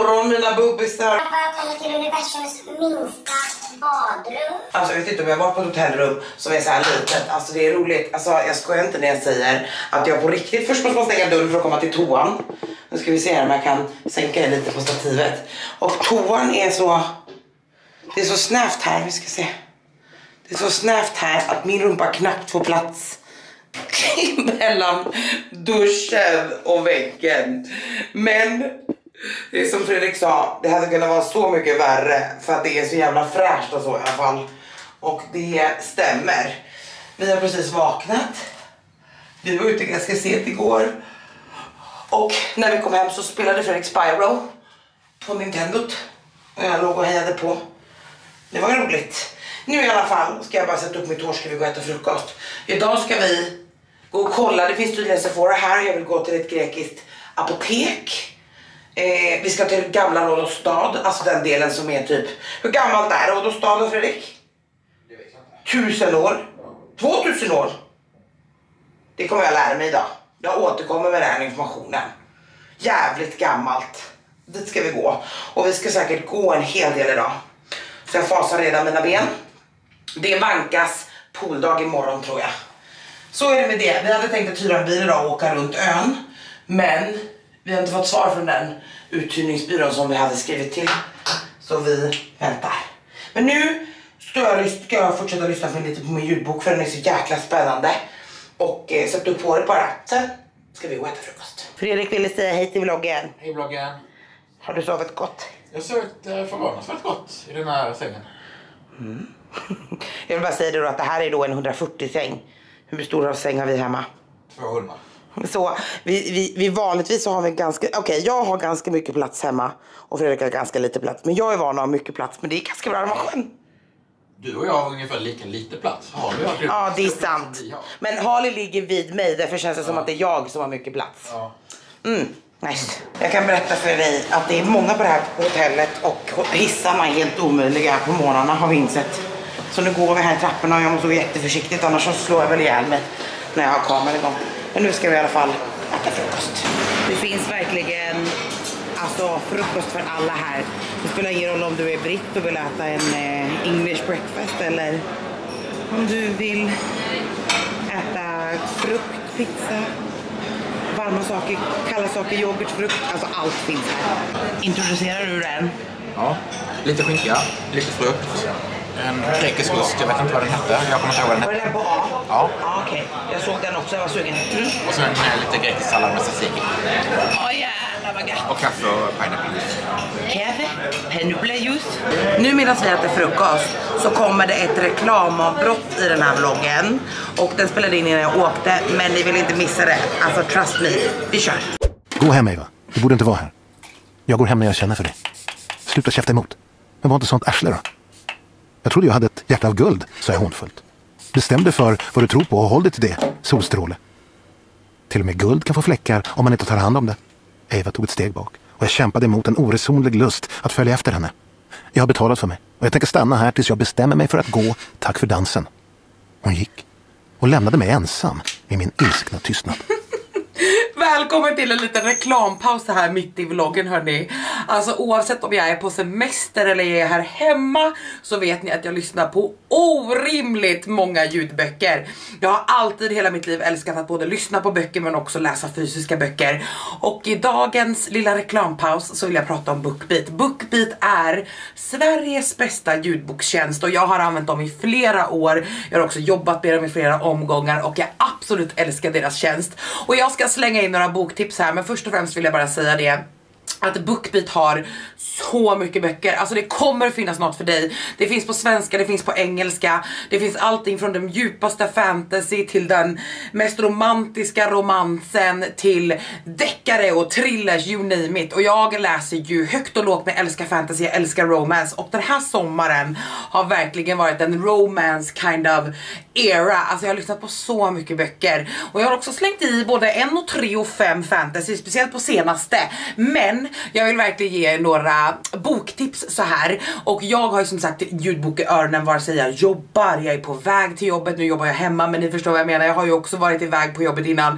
morgon mina bubbisar. Välkommen till universums minsta badrum. Alltså jag vet inte om jag var på ett hotellrum som är så här litet. Alltså det är roligt. Alltså jag skojar inte när jag säger att jag på riktigt först måste man stänga dörren för att komma till toan. Nu ska vi se om jag kan sänka det lite på stativet. Och toan är så... Det är så snävt här, vi ska se. Det är så snävt här att min rumpa knappt får plats mellan duschen och väggen. Men det är som Fredrik sa, det hade kunnat vara så mycket värre för att det är så jävla fräscht och så i alla fall. Och det stämmer. Vi har precis vaknat. Vi var ute ganska sent igår. Och när vi kom hem så spelade Fredrik Spyro på Nintendot. Och jag låg och hejade på. Det var roligt. Nu i alla fall ska jag bara sätta upp mitt hår, ska vi gå och äta frukost. Idag ska vi gå och kolla, det finns tydligen Sephora här. Jag vill gå till ett grekiskt apotek. Vi ska till gamla Rhodosstad, alltså den delen som är typ... Hur gammalt är Rhodosstad, Fredrik? Det vet jag inte. 1000 år? 2000 år? Det kommer jag lära mig idag. Jag återkommer med den här informationen. Jävligt gammalt. Dit ska vi gå. Och vi ska säkert gå en hel del idag. Så jag fasar redan mina ben. Det är Vankas pooldag imorgon tror jag. Så är det med det. Vi hade tänkt att hyra en bil idag och åka runt ön. Men vi har inte fått svar från den uthyrningsbyrån som vi hade skrivit till. Så vi väntar. Men nu ska jag fortsätta lyssna lite på min ljudbok för den är så jäkla spännande. Och sätta upp håret bara. Sen ska vi gå och äta frukost. Fredrik ville säga hej till vloggen. Hej vloggen. Har du sovit gott? Jag har sovit förvånansvärt gott i den här sängen. Mm. Jag vill bara säga det då att det här är då en 140 säng. Hur stor av säng har vi hemma? 200. Så vi vanligtvis så har vi ganska... Okej, jag har ganska mycket plats hemma. Och Fredrik har ganska lite plats. Men jag är van att ha mycket plats. Men det är ganska bra när man sjön. Du och jag har ungefär lika lite plats. Ja, det är sant. Men Harley ligger vid mig. Därför känns det som att det är jag som har mycket plats. Ja. Nice. Jag kan berätta för dig att det är många på det här hotellet. Och hissarna är helt omöjliga på morgnarna har vi insett. Så nu går vi här i trapporna och jag måste gå jätteförsiktigt. Annars så slår jag väl ihjäl mig när jag har kameran igång. Men nu ska vi i alla fall äta frukost. Det finns verkligen alltså frukost för alla här. Det spelar ingen roll om du är britt och vill äta en English breakfast. Eller om du vill äta frukt, pizza, varma saker, kalla saker, yoghurt, frukt. Alltså allt finns här. Introducerar du den? Ja, lite skinka, lite frukt. En grekisk ost, jag vet inte vad den hette. Jag kommer inte ihåg vad den hette. Var den på A? Ja. Ja, okej. Jag såg den också, jag var sugen. Och sen lite grekisk sallad med tzatziki. Jävlar vad gött. Och kaffe och pineapple-juice. Kaffe, pineapple-juice. Nu medan vi äter frukost så kommer det ett reklamavbrott i den här vloggen. Och den spelade in innan jag åkte, men ni vill inte missa det. Alltså trust me, vi kör. Gå hem Eva, du borde inte vara här. Jag går hem när jag känner för det. Sluta käfta emot. Men var inte sånt arsle då. Jag trodde jag hade ett hjärta av guld, sa jag hånfullt. Bestäm dig för vad du tror på och håll dig till det, solstråle. Till och med guld kan få fläckar om man inte tar hand om det. Eva tog ett steg bak och jag kämpade emot en oresonlig lust att följa efter henne. Jag har betalat för mig och jag tänker stanna här tills jag bestämmer mig för att gå. Tack för dansen. Hon gick och lämnade mig ensam i min ilskna tystnad. Välkommen till en liten reklampaus här mitt i vloggen hörni. Alltså oavsett om jag är på semester eller jag är här hemma så vet ni att jag lyssnar på orimligt många ljudböcker. Jag har alltid hela mitt liv älskat att både lyssna på böcker men också läsa fysiska böcker. Och i dagens lilla reklampaus så vill jag prata om BookBeat. BookBeat är Sveriges bästa ljudbokstjänst och jag har använt dem i flera år. Jag har också jobbat med dem i flera omgångar och jag absolut älskar deras tjänst. Och jag ska slänga in några boktips här, men först och främst vill jag bara säga det att BookBeat har så mycket böcker. Alltså det kommer finnas något för dig. Det finns på svenska, det finns på engelska. Det finns allting från den djupaste fantasy till den mest romantiska romansen till deckare och thrillers, you name it. Och jag läser ju högt och lågt med älskar fantasy, jag älskar romance. Och den här sommaren har verkligen varit en romance kind of era. Alltså jag har lyssnat på så mycket böcker. Och jag har också slängt i både 1, 3 och 5 fantasy, speciellt på senaste. Men jag vill verkligen ge några boktips så här. Och jag har ju som sagt ljudbok i öronen vare sig jag jobbar, jag är på väg till jobbet, nu jobbar jag hemma, men ni förstår vad jag menar. Jag har ju också varit iväg på jobbet innan.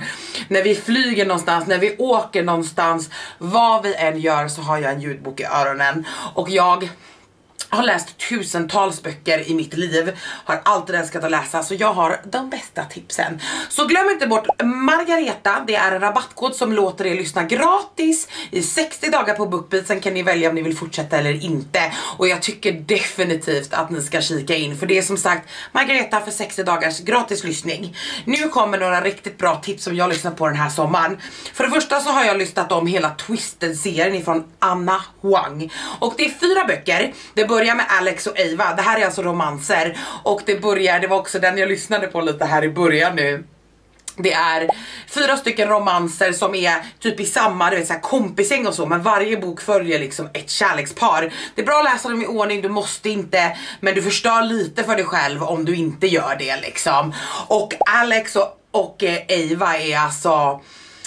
när vi flyger någonstans, när vi åker någonstans, vad vi än gör så har jag en ljudbok i öronen. Och jag har läst tusentals böcker i mitt liv, har alltid älskat att läsa, så jag har de bästa tipsen. Så glöm inte bort Margareta, det är en rabattkod som låter er lyssna gratis i 60 dagar på BookBeat. Sen kan ni välja om ni vill fortsätta eller inte. Och jag tycker definitivt att ni ska kika in, för det är som sagt Margareta för 60 dagars gratis lyssning. Nu kommer några riktigt bra tips som jag lyssnat på den här sommaren. För det första så har jag lyssnat om hela Twisted-serien ifrån Anna Huang. Och det är 4 böcker. Det börjar med Alex och Eva. Det här är alltså romanser. Och det var också den jag lyssnade på lite här i början nu. Det är 4 stycken romanser som är typ i samma, du vet, så här kompisgäng och så, men varje bok följer liksom ett kärlekspar. Det är bra att läsa dem i ordning, du måste inte, men du förstör lite för dig själv om du inte gör det liksom. Och Alex och Eva är alltså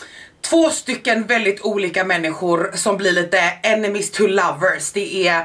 2 stycken väldigt olika människor som blir lite enemies to lovers. Det är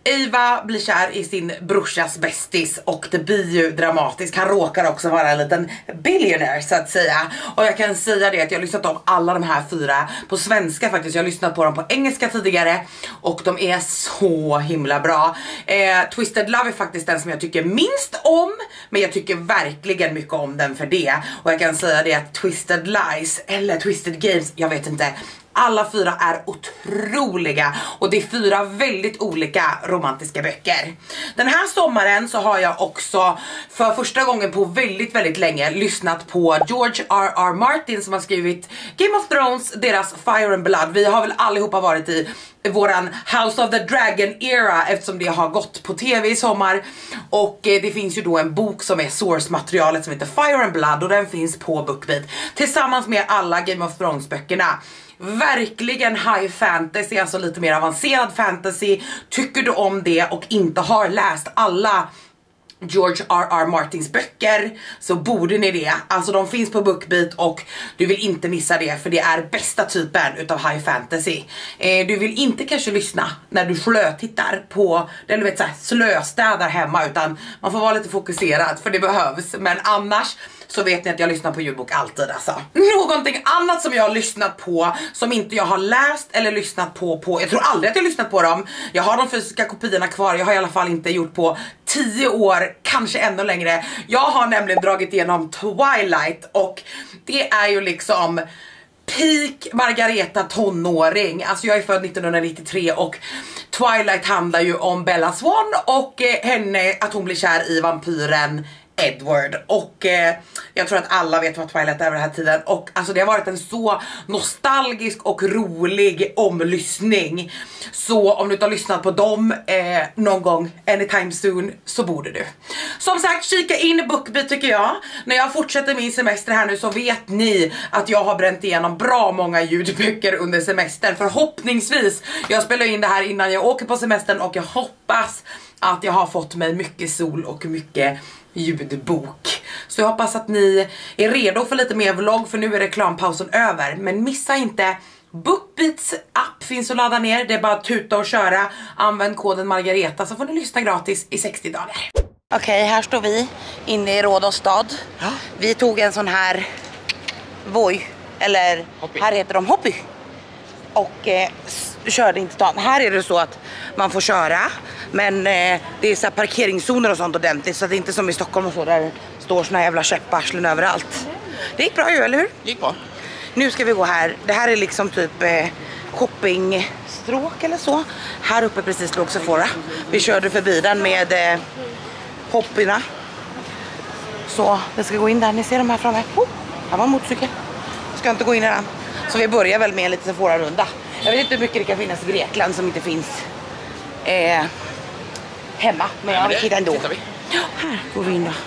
Eva blir kär i sin brorsas bästis och det blir ju dramatiskt. Han råkar också vara en liten billionaire så att säga. Och jag kan säga det att jag har lyssnat om alla de här 4 på svenska faktiskt. Jag har lyssnat på dem på engelska tidigare och de är så himla bra. Twisted Love är faktiskt den som jag tycker minst om, men jag tycker verkligen mycket om den för det. Och jag kan säga det att Twisted Lies eller Twisted Games, jag vet inte, alla 4 är otroliga och det är 4 väldigt olika romantiska böcker. Den här sommaren så har jag också för första gången på väldigt, väldigt länge lyssnat på George R.R. Martin som har skrivit Game of Thrones, deras Fire and Blood. Vi har väl allihopa varit i våran House of the Dragon era eftersom det har gått på tv i sommar. Och det finns ju då en bok som är source-materialet som heter Fire and Blood och den finns på BookBeat tillsammans med alla Game of Thrones böckerna. Verkligen high fantasy, alltså lite mer avancerad fantasy. Tycker du om det och inte har läst alla George R.R. Martins böcker så borde ni det. Alltså de finns på BookBeat och du vill inte missa det, för det är bästa typen utav high fantasy. Du vill inte kanske lyssna när du slötittar på, eller vet såhär, slöstädar hemma, utan man får vara lite fokuserad för det behövs. Men annars så vet ni att jag lyssnar på ljudbok alltid alltså. Någonting annat som jag har lyssnat på som inte jag har läst eller lyssnat på, jag tror aldrig att jag har lyssnat på dem. Jag har de fysiska kopiorna kvar, jag har i alla fall inte gjort på 10 år, kanske ännu längre. Jag har nämligen dragit igenom Twilight och det är ju liksom peak Margareta tonåring. Alltså jag är född 1993 och Twilight handlar ju om Bella Swan och henne, att hon blir kär i vampyren Edward. Och jag tror att alla vet vad Twilight är vid den här tiden. Och alltså det har varit en så nostalgisk och rolig omlyssning. Så om du inte har lyssnat på dem någon gång anytime soon så borde du. Som sagt, kika in i BookBeat tycker jag. När jag fortsätter min semester här nu så vet ni att jag har bränt igenom bra många ljudböcker under semestern. Förhoppningsvis. Jag spelar in det här innan jag åker på semestern och jag hoppas att jag har fått mig mycket sol och mycket ljudbok. Så jag hoppas att ni är redo för lite mer vlogg, för nu är reklampausen över. Men missa inte BookBeats app, finns att ladda ner. Det är bara att tuta och köra. Använd koden Margareta så får ni lyssna gratis i 60 dagar. Okej, här står vi inne i Rhodos stad. Ja. Vi tog en sån här Voi, eller Hoppy. Här heter de Hoppy. Och körde inte stan. Här är det så att man får köra, men det är så här parkeringszoner och sånt ordentligt, så det är inte som i Stockholm och så där det står såna jävla käpparslen överallt. Det gick bra ju, eller hur? Det gick bra. Nu ska vi gå här. Det här är liksom typ shoppingstråk eller så. Här uppe precis låg Sephora. Vi körde förbi den med hoppyna. Så vi ska gå in där. Ni ser de här framme. Här var en motorcykel. Ska inte gå in i den. Så vi börjar väl med en liten Sephora-runda. Jag vet inte hur mycket det kan finnas i Grekland som inte finns hemma. Men jag vill titta ändå. Ja, här går vi in då.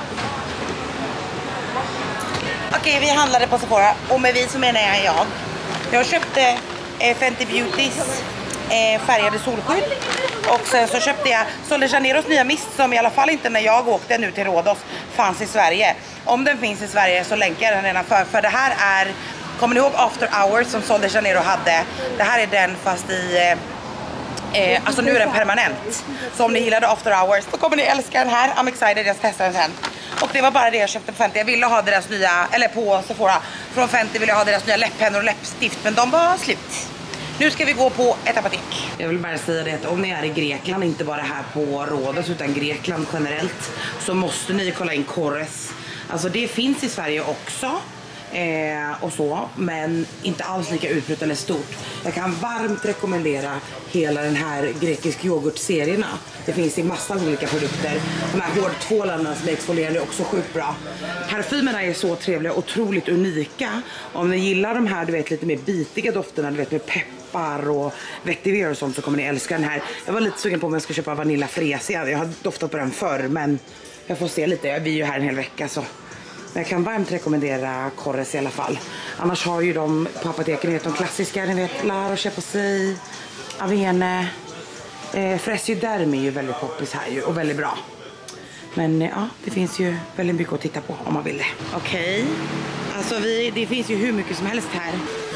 Okej, vi handlade på Sephora. Och med vi så menar jag. Jag köpte Fenty Beautys färgade solskydd. Och sen så köpte jag Sol de Janeiros nya mist, som i alla fall inte när jag åkte nu till Rhodos fanns i Sverige. Om den finns i Sverige så länkar jag den redan för det här är, kommer ni ihåg After Hours som Sol de Janeiro hade? Det här är den fast i alltså nu är den permanent. Så om ni gillade After Hours så kommer ni älska den här. I'm excited, jag ska testa den sen. Och det var bara det jag köpte på Fenty. Jag ville ha deras nya, eller på Sephora. Från Fenty ville jag ha deras nya läpppennor och läppstift, men de var slut. Nu ska vi gå på ett apotek. Jag vill bara säga det att om ni är i Grekland, inte bara här på Rhodos utan Grekland generellt, så måste ni kolla in Korres. Alltså det finns i Sverige också. Och så, men inte alls lika utbrett eller stort. Jag kan varmt rekommendera hela den här grekisk yoghurt-serierna. Det finns i massa olika produkter. De här hårdtvålarna som är exfolierande är också sjukt bra. Parfymerna är så trevliga, otroligt unika. Om ni gillar de här, du vet, lite mer bitiga dofterna, du vet, med peppar och vetiver och sånt, så kommer ni älska den här. Jag var lite sugen på om jag ska köpa Vanilla Fresia. Jag har doftat på den förr, men jag får se lite. Vi är ju här en hel vecka, så jag kan varmt rekommendera Korres i alla fall. Annars har ju de på apoteken, vet, de klassiska, ni vet, La Roche-Posay, Avene, Fresiderm är ju väldigt poppis här ju, och väldigt bra. Men ja, det finns ju väldigt mycket att titta på om man vill det. Okej. Alltså det finns ju hur mycket som helst här.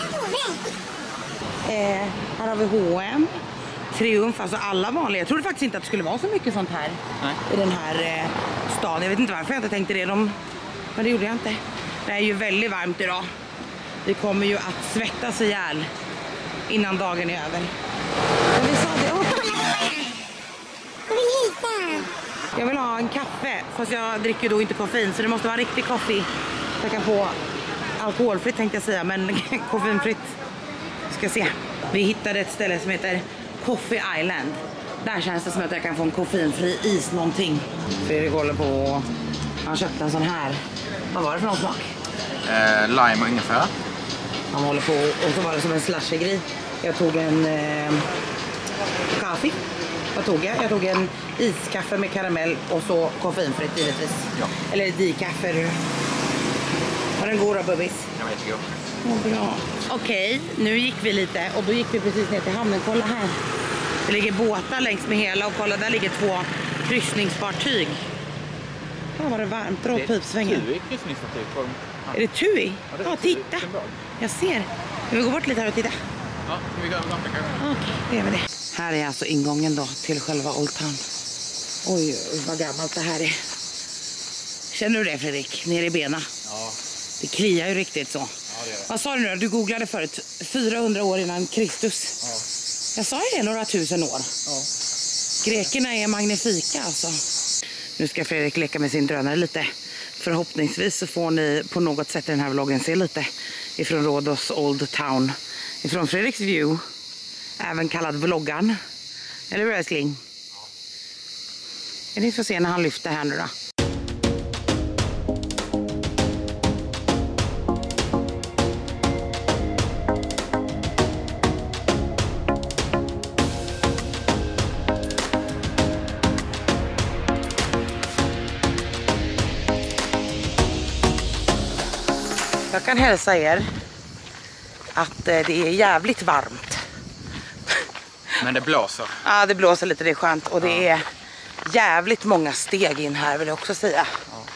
Här har vi H&M, Triumf, alltså alla vanliga. Jag trodde faktiskt inte att det skulle vara så mycket sånt här. Nej. I den här staden. Jag vet inte varför jag inte tänkte det. Men det gjorde jag inte. Det är ju väldigt varmt idag. Vi kommer ju att svettas ihjäl innan dagen är över. Men vi sa det. Jag vill ha en kaffe, fast jag dricker då inte koffein, så det måste vara riktig kaffe. Jag kan få alkoholfritt, tänkte jag säga, men koffeinfritt. Ska se. Vi hittade ett ställe som heter Coffee Island. Där känns det som att jag kan få en koffeinfri is någonting. Fredrik håller på. Han köpte en sån här. Vad var det för någon smak? Lime och ingefära. Han håller på, och så var det som en slushy-grej. Jag tog en kaffe. Vad tog jag? Jag tog en iskaffe med karamell och så koffeinfritt givetvis. Ja. Eller decaffe. Var den god då, bubbis? Jag vet inte. Ja, bra. Okej, nu gick vi lite och då gick vi precis ner till hamnen. Kolla här. Det ligger båtar längs med hela och kolla, där ligger 2 kryssningsfartyg. Ja, var det varmt. Dra åt pipsvängen. Det är kryssningsfartyg på dem. Är det Tui? Ja, titta. Jag ser. Vi går bort lite här och titta. Ja, vi går över kanske. Okej, det gör vi det. Här är alltså ingången då till själva Old Town. Oj, vad gammalt det här är. Känner du det, Fredrik? Ner i benen? Ja. Det kliar ju riktigt så. Ja, det är det. Vad sa du nu då? Du googlade förut. 400 år innan Kristus. Ja. Jag sa ju det, några tusen år. Ja. Grekerna är magnifika alltså. Nu ska Fredrik leka med sin drönare lite. Förhoppningsvis så får ni på något sätt i den här vloggen se lite ifrån Rhodos Old Town. Ifrån Fredriks view. Även kallad vloggan. Eller hur, älskling? Ja. Ni får se när han lyfter här nu då. Jag kan hälsa er att det är jävligt varmt. Men det blåser. Ja, det blåser lite, det är skönt. Och det är jävligt många steg in här, vill jag också säga.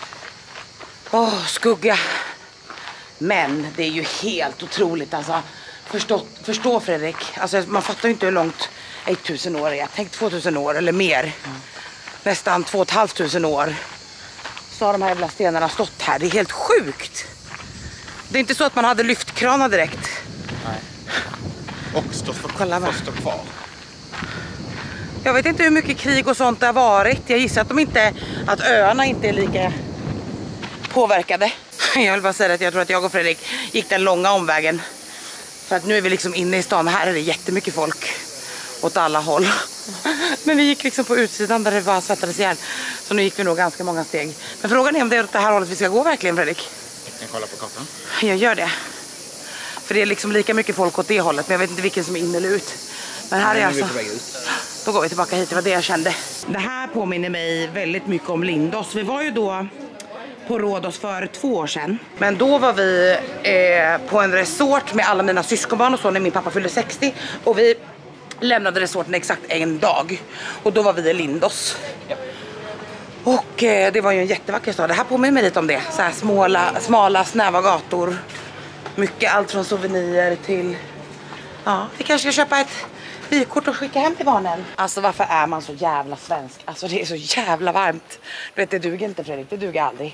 Skugga. Men det är ju helt otroligt alltså. Förstå Fredrik. Alltså, man fattar ju inte hur långt 1000 år är. Tänk 2000 år eller mer. Nästan 2500 år. Så har de här jävla stenarna stått här. Det är helt sjukt. Det är inte så att man hade lyftkranar direkt. Nej. Och stå kvar. Jag vet inte hur mycket krig och sånt det har varit. Jag gissar att öarna inte är lika påverkade. Jag vill bara säga att jag tror att jag och Fredrik gick den långa omvägen. För att nu är vi liksom inne i stan. Här är det jättemycket folk åt alla håll. Men vi gick liksom på utsidan där det bara svettades ihjäl. Så nu gick vi nog ganska många steg. Men frågan är om det är åt det här hållet vi ska gå verkligen, Fredrik. Jag kan kolla på kartan. Jag gör det. För det är liksom lika mycket folk åt det hållet. Men jag vet inte vilken som är in eller ut. Men här är alltså... Då går vi tillbaka hit, det var det jag kände. Det här påminner mig väldigt mycket om Lindos. Vi var ju då på Rhodos för 2 år sedan. Men då var vi på en resort med alla mina syskonbarn och så när min pappa fyllde 60. Och vi lämnade resorten exakt en dag. Och då var vi i Lindos. Ja. Och det var ju en jättevacker stad. Det här påminner mig lite om det. Så här smala, snäva gator. Mycket, allt från souvenir till... Ja, vi kanske ska köpa ett vykort och skicka hem till barnen. Alltså varför är man så jävla svensk? Alltså det är så jävla varmt. Du vet, det duger inte, Fredrik, det duger aldrig.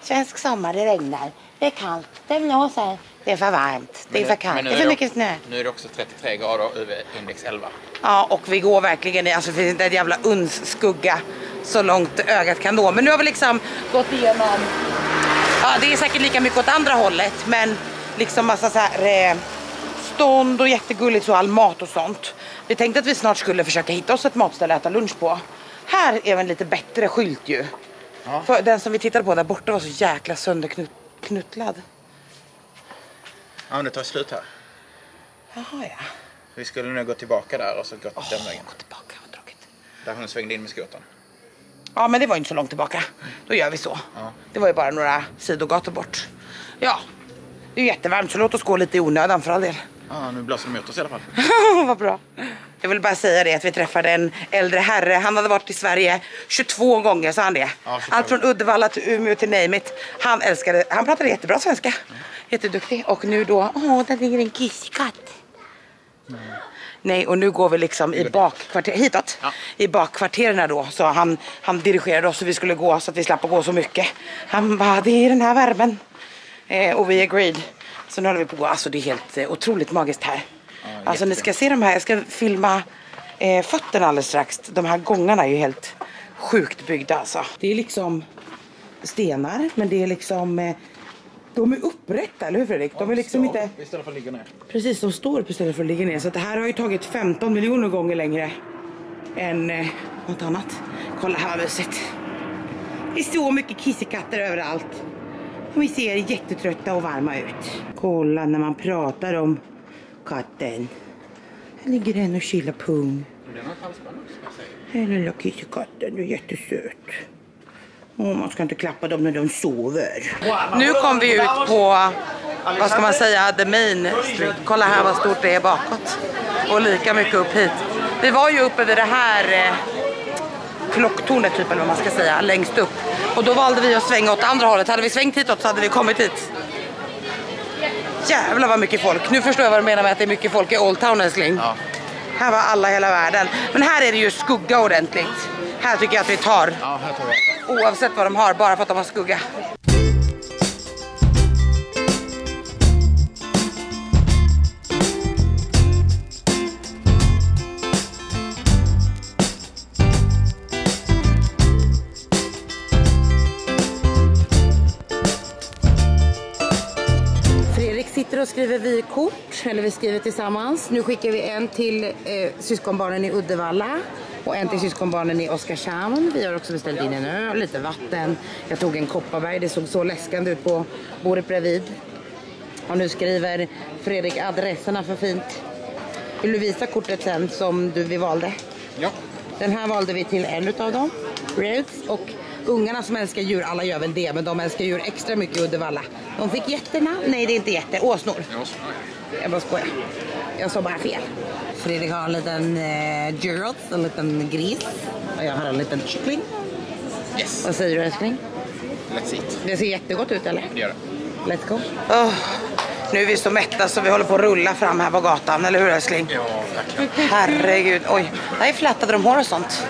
Svensk sommar, det regnar. Det är kallt, det blåser. Det är för varmt, det är för kallt, det är för mycket snö. Nu är det också 33 grader över index 11. Ja, och vi går verkligen i, alltså det finns inte ett jävla uns skugga så långt ögat kan nå. Men nu har vi liksom gått igenom, ja det är säkert lika mycket åt andra hållet, men liksom massa så här stånd och jättegulligt så all mat och sånt. Vi tänkte att vi snart skulle försöka hitta oss ett matställe att äta lunch på. Här är en lite bättre skylt ju. Ja. För den som vi tittade på där borta var så jäkla sönderknuttlad. Ja, men det tar slut här. Jaha, ja. Vi skulle nu gå tillbaka där och så gått den vägen. Gå tillbaka, vad tråkigt. Där hon svängde in med skotern. Ja, men det var inte så långt tillbaka. Då gör vi så. Ja. Det var ju bara några sidogator bort. Ja, det är jättevarmt så låt oss gå lite i onödan för all del. Ja, nu blåser de ut oss i alla fall. Vad bra. Jag vill bara säga det att vi träffade en äldre herre. Han hade varit i Sverige 22 gånger, sa han det. Ja, allt från Uddevalla till Umeå till name it. Han pratade jättebra svenska. Jätteduktig. Och nu då, där ligger en kisskatt. Nej, och nu går vi liksom i bakkvarter, hitåt. Ja. I bakkvarterna då. Så han dirigerade oss så vi skulle gå så att vi slapp att gå så mycket. Han bara, det är den här värmen. Och vi agreed. Så nu håller vi på, alltså det är helt otroligt magiskt här. Ja, alltså ni ska se de här, jag ska filma fötterna alldeles strax. De här gångarna är ju helt sjukt byggda alltså. Det är liksom stenar, men det är liksom, de är upprätta, eller hur Fredrik? De är liksom inte... Istället för att ligga ner. Precis, de står upp istället för att ligga ner. Så det här har ju tagit 15 miljoner gånger längre än något annat. Kolla här huset. Det är så mycket kissekatter överallt. Vi ser jättetrötta och varma ut. Kolla när man pratar om katten. Här ligger den och chillar pung. Den lilla kissekatten, du är jättesöt. Man ska inte klappa dem när de sover. Nu kom vi ut på, vad ska man säga, the main street. Kolla här vad stort det är bakåt. Och lika mycket upp hit. Vi var ju uppe vid det här klocktornet typ, eller vad man ska säga, längst upp. Och då valde vi att svänga åt andra hållet. Hade vi svängt hitåt så hade vi kommit hit. Jävlar vad mycket folk. Nu förstår jag vad du menar med att det är mycket folk i Old Town, älskling. Ja. Här var alla i hela världen. Men här är det ju skugga ordentligt. Här tycker jag att vi tar. Ja, här tar jag. Oavsett vad de har, bara för att de har skugga. Sitter och skriver vykort, eller vi skriver tillsammans. Nu skickar vi en till syskonbarnen i Uddevalla och en till syskonbarnen i Oskarshamn. Vi har också beställt in en öl, lite vatten. Jag tog en Kopparberg, det såg så läskande ut på bordet bredvid. Och nu skriver Fredrik adresserna för fint. Vill du visa kortet sen som vi valde? Ja. Den här valde vi till en utav dem, Rhodes, och ungarna som älskar djur, alla gör väl det, men de älskar djur extra mycket i Uddevalla. De fick jätterna, nej det är inte jätte, åsnor. Jag bara skojar. Jag sa bara fel. Fredrik har en liten gyros, en liten gris. Och jag har en liten kyckling. Yes. Vad säger du älskling? Let's eat. Det ser jättegott ut eller? Det gör det. Let's go. Nu är vi så mätta så vi håller på att rulla fram här på gatan, eller hur älskling? Ja, verkligen. Herregud, oj. Där flätade de hår och sånt.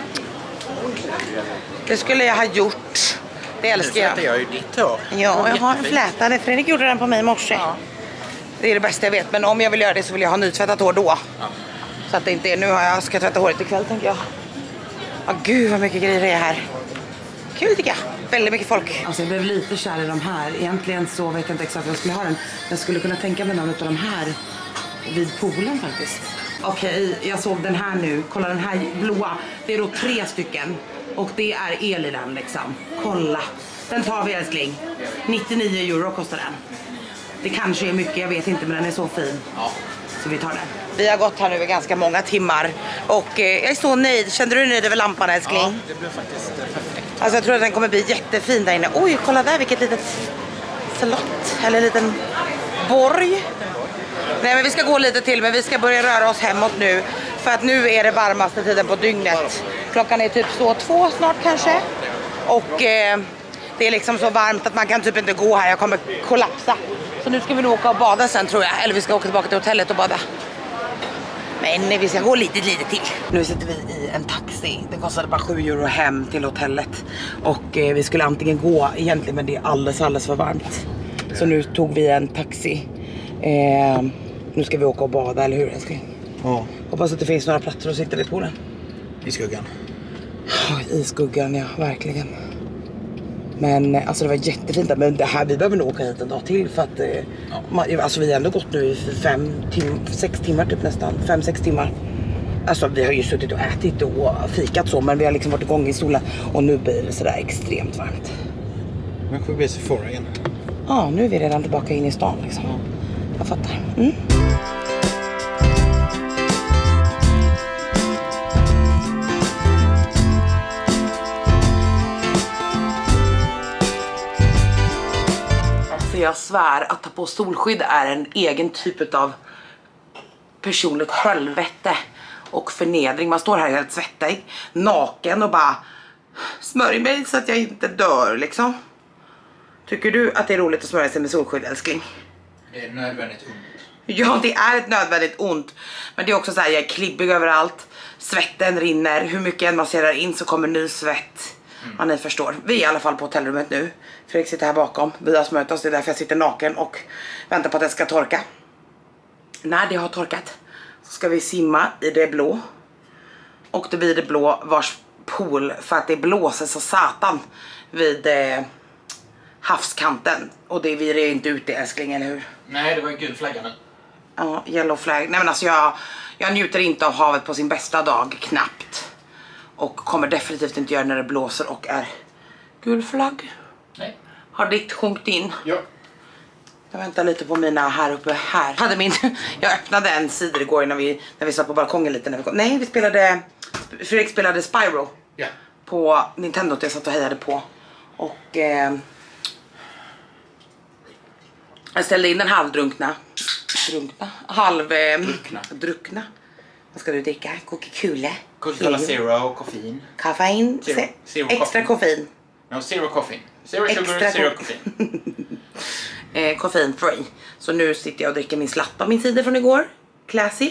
Det skulle jag ha gjort. Det älskar jag. Jag ju ditt hår. Ja, jag har en flätade. Fredrik gjorde den på mig i morse. Ja. Det är det bästa jag vet. Men om jag vill göra det så vill jag ha nytvättat hår då. Ja. Så att det inte är, nu ska jag tvätta håret ikväll tänker jag. Gud vad mycket grejer det är här. Kul tycker jag. Väldigt mycket folk. Alltså jag blev lite kär i de här. Egentligen så vet jag inte exakt vad jag skulle ha den. Jag skulle kunna tänka mig någon av de här vid poolen faktiskt. Okej, jag såg den här nu. Kolla den här blåa. Det är då 3 stycken. Och det är el i den liksom. Kolla. Den tar vi älskling. 99 euro kostar den. Det kanske är mycket, jag vet inte, men den är så fin. Ja. Så vi tar den. Vi har gått här nu i ganska många timmar. Och jag är så nöjd. Kände du dig nöjd över lampan älskling? Ja, det blev faktiskt perfekt. Alltså jag tror att den kommer bli jättefin där inne. Oj, kolla där vilket litet slott. Eller en liten borg. Nej men vi ska gå lite till, men vi ska börja röra oss hemåt nu. För att nu är det varmaste tiden på dygnet. Klockan är typ så 2 snart kanske. Och det är liksom så varmt att man kan typ inte gå här. Jag kommer kollapsa. Så nu ska vi nog åka och bada sen tror jag. Eller vi ska åka tillbaka till hotellet och bada. Men vi ska gå lite till. Nu sitter vi i en taxi. Det kostade bara 7 euro hem till hotellet. Och vi skulle antingen gå egentligen, men det är alldeles för varmt. Så nu tog vi en taxi. Nu ska vi åka och bada, eller hur älskling? Ja, Hoppas att det finns några platser att sitta vid poolen. i skuggan. I skuggan, ja, verkligen. Men alltså det var jättefint. Men det här, vi behöver nog åka hit en dag till. För att alltså vi har ändå gått nu i 6 timmar typ nästan. 5-6 timmar. Alltså vi har ju suttit och ätit och fikat så. Men vi har liksom varit igång i stolen. Och nu blir det sådär extremt varmt. Men får bli Sephora igen. Ja, nu är vi redan tillbaka in i stan liksom. Jag fattar. Alltså jag svär att ta på solskydd är en egen typ av personligt helvete och förnedring. Man står här helt svettig, naken och bara smörjer mig så att jag inte dör liksom. Tycker du att det är roligt att smörja sig med solskydd, älskling? Det är nödvändigt ont. Ja, det är ett nödvändigt ont. Men det är också så här, jag är klibbig överallt. Svetten rinner. Hur mycket jag än masserar in så kommer ny svett. Ja, ni förstår. Vi är i alla fall på hotellrummet nu. Fredrik sitter här bakom. Vi har smört oss. Det är därför jag sitter naken och väntar på att det ska torka. När det har torkat så ska vi simma i det blå. Och det blir det blå vars pool, för att det blåser så satan vid havskanten. Och det vi är inte ute, älskling, eller hur? Nej, det var en gul flagga nu. Ja, yellow flag. Nej men alltså jag njuter inte av havet på sin bästa dag, knappt. Och kommer definitivt inte göra när det blåser och är gul flagg. Nej. Har ditt sjunkit in? Ja. Jag väntar lite på mina här uppe här. Jag öppnade en sida igår när vi satt på balkongen lite när vi kom. Nej, Fredrik spelade Spyro. Ja. På Nintendo, jag satt och hejade på. Och jag ställde in den halvdrunkna. Druckna. Vad ska du dricka? Coca-Cola? Coca-Cola Zero, koffein. Koffein. Zero Extra koffein. No, zero koffein. Zero sugar, Extra zero koffein. Koffein free. Så nu sitter jag och dricker min slatt av min cider från igår. Classy.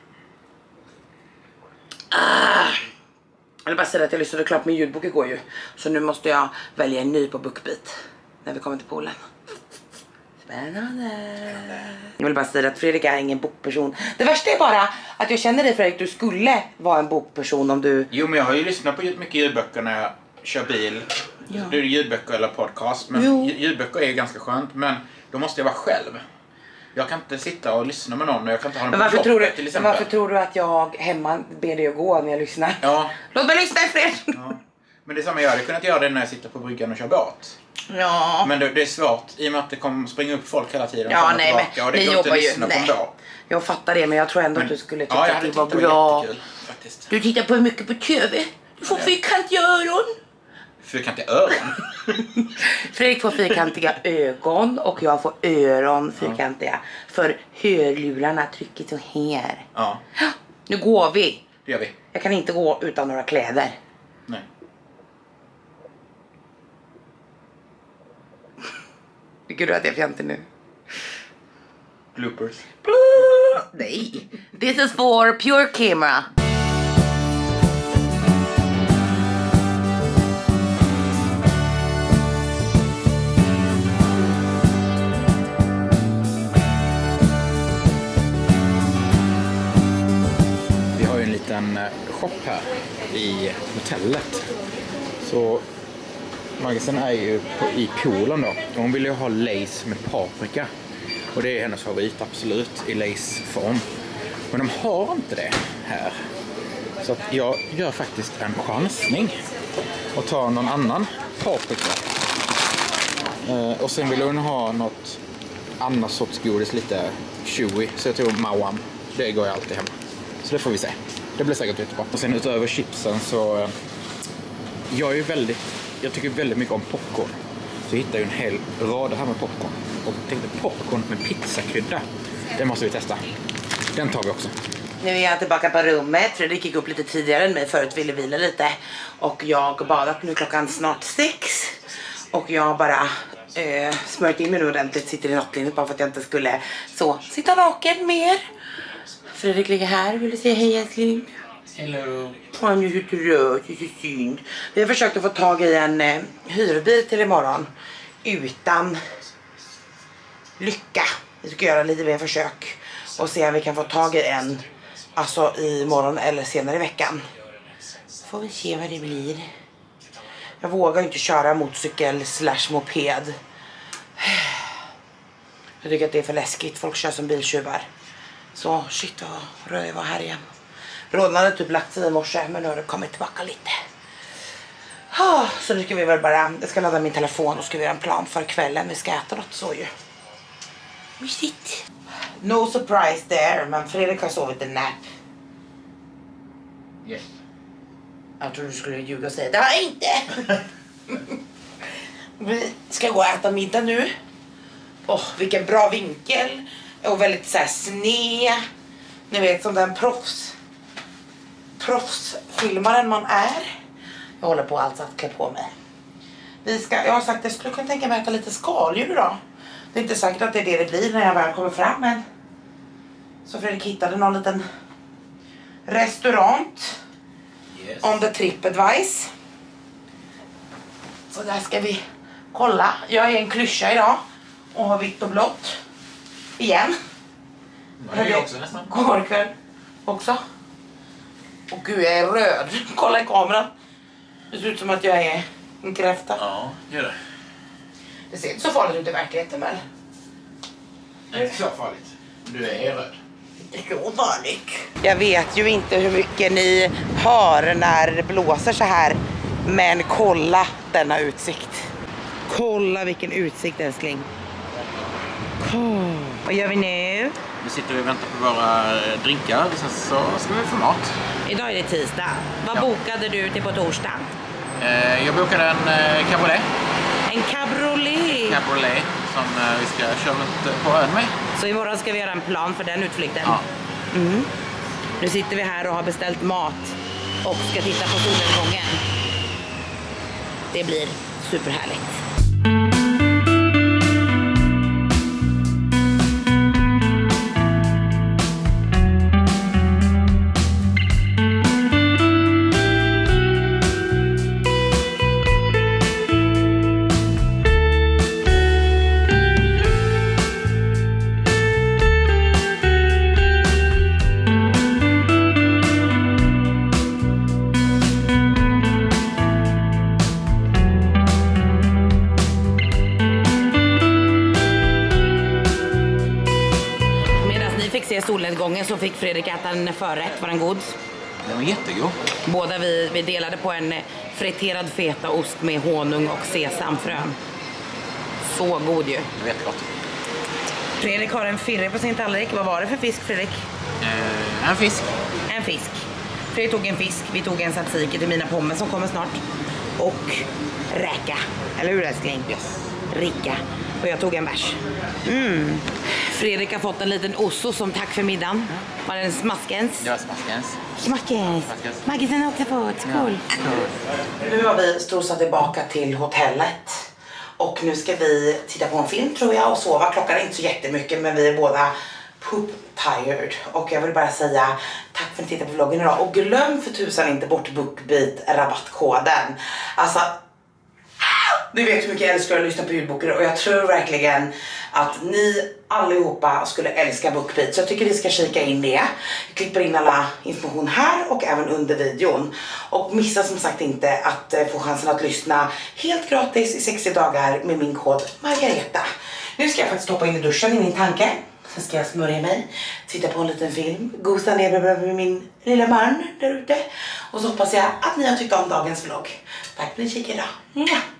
Jag vill bara säga att jag lyssnade klart min ljudbok igår ju. Så nu måste jag välja en ny på BookBeat när vi kommer till poolen. Spännande. Jag vill bara säga att Fredrik är ingen bokperson. Det värsta är bara att jag känner dig, Fredrik. Du skulle vara en bokperson om du... Jo, men jag har ju lyssnat på mycket ljudböcker när jag kör bil. Ja. Det är ljudböcker eller podcast. Men ljudböcker är ganska skönt. Men då måste jag vara själv. Jag kan inte sitta och lyssna med någon. Och jag kan inte ha Men varför tror du att jag hemma ber dig att gå när jag lyssnar? Ja. Låt mig lyssna, Fred. Ja. Men det är samma jag hade kunnat göra det när jag sitter på bryggan och kör båt. Ja. Men det är svårt i och med att det kommer springa upp folk hela tiden. Ja, nej, men och det ni går inte jobbar att ju. lyssna på Nej. ändå. Jag fattar det, men jag tror ändå att du skulle tycka att det var Det bra. var jättekul, faktiskt. Du tittar på mycket på TV. Du får fyrkantiga öron. Fyrkantiga öron? Fredrik får fyrkantiga ögon och jag får öron fyrkantiga. För hörlurarna trycker så här. Ja, Nu går vi. det gör vi. Jag kan inte gå utan några kläder. Nej. Tycker du att jag är fjantig nu? Bloopers. Nej. This is for pure camera. Vi har ju en liten shop här i hotellet. Så Magisen är ju i poolen då. Hon vill ju ha lace med paprika. Och det är hennes favorit, absolut, i laceform. Men de har inte det här. Så att jag gör faktiskt en chansning. Och tar någon annan paprika. Och sen vill hon ha något annat sorts godis, lite chewy. Så jag tror Mawam. Det går ju alltid hem. Så det får vi se. Det blir säkert jättebra. Och sen utöver chipsen så... Jag tycker väldigt mycket om popcorn. Så jag hittade ju en hel rad här med popcorn. Och tänkte popcorn med pizzakrydda. Det måste vi testa. Den tar vi också. Nu är jag tillbaka på rummet. Fredrik gick upp lite tidigare än mig. Förut ville vila lite. Och jag har badat nu klockan snart 6. Och jag har bara smört in mig ordentligt. Sitter i nattlinnet bara för att jag inte skulle sitta naken mer. Fredrik ligger här. Vill du säga hej älskling? Hello. Han är så röd, det är så synd. Vi har försökt att få tag i en hyrbil till imorgon. Utan lycka. Vi ska göra lite mer försök. Och se om vi kan få tag i en. Alltså imorgon eller senare i veckan. Får vi se vad det blir. Jag vågar inte köra motorcykel / moped. Jag tycker att det är för läskigt. Folk kör som biltjuvar. Så shit vad röj var här igen. Råden hade typ lagt sig i morse. Men nu har det kommit tillbaka lite. Så nu ska vi väl bara. Jag ska ladda min telefon och ska vi göra en plan för kvällen. Vi ska äta något så ju. Mysigt. No surprise there. Men Fredrik har sovit en nap. Yes. Jag tror du skulle ljuga och säga det har jag inte. Vi ska gå och äta middag nu. Vilken bra vinkel. Och väldigt så här sned. Ni vet som den proffsfilmaren man är. Jag håller på alltså att klä på mig. Jag har sagt att jag skulle kunna tänka mig att äta lite skaldjur idag. Det är inte säkert att det är det blir när jag väl kommer fram. Men så Fredrik hittade någon liten restaurant. Yes. On the TripAdvice. Så där ska vi kolla. Jag är en klyscha idag. Och har vitt och blått. Igen. Det är jag också nästan. Går kväll också. Och gud jag är röd. Kolla i kameran. Det ser ut som att jag är en kräfta. Ja, gör det. Det ser inte så farligt ut i verkligheten väl? Inte så farligt. Du är röd. Det är så farligt. Jag vet ju inte hur mycket ni hör när det blåser så här. Men kolla denna utsikt. Kolla vilken utsikt älskling. Vad gör vi nu? Vi sitter och väntar på våra drinkar. Sen så ska vi få mat. Idag är det tisdag. Vad Ja. bokade du till på torsdag? Jag bokade en cabriolet. En cabriolet. Cabriolet som vi ska köra runt på ön med. Så imorgon ska vi göra en plan för den utflykten. Ja. Nu sitter vi här och har beställt mat. Och ska titta på solnedgången. Det blir superhärligt. Se solnedgången så fick Fredrik äta en förrätt. Var den god? Den var jättegod. Båda vi delade på en friterad fetaost med honung och sesamfrön. Så god ju. Det vet gott. Fredrik har en firre på sin tallrik. Vad var det för fisk Fredrik? En fisk. En fisk. Fredrik tog en fisk. Vi tog en tzatziki till mina pommes som kommer snart. Och räka. Eller hur älskling? Yes. Ricka. Och jag tog en bärs. Fredrik har fått en liten osso som tack för middagen. Var det en smaskens? Det var smaskens. Smaskens. Smaskens. Maggisen har också fått. Skål. Ja. Nu har vi strosat tillbaka till hotellet. Och nu ska vi titta på en film tror jag och sova. Klockan är inte så jättemycket men vi är båda poop tired. Och jag vill bara säga tack för att ni tittar på vloggen idag. Och glöm för tusan inte bort BookBeat rabattkoden. Alltså... Du vet hur mycket jag älskar att lyssna på ljudböcker och jag tror verkligen att ni allihopa skulle älska BookBeat. Så jag tycker ni ska kika in det. Jag klipper in alla information här och även under videon. Och missa som sagt inte att få chansen att lyssna helt gratis i 60 dagar med min kod Margareta. Nu ska jag faktiskt hoppa in i duschen i min tanke. Sen ska jag smörja mig, titta på en liten film, gosa ner med min lilla man där ute. Och så hoppas jag att ni har tyckt om dagens vlogg. Tack för att ni kikade idag.